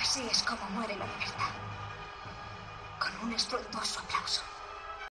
Así es como muere la libertad. Con un estruendoso aplauso.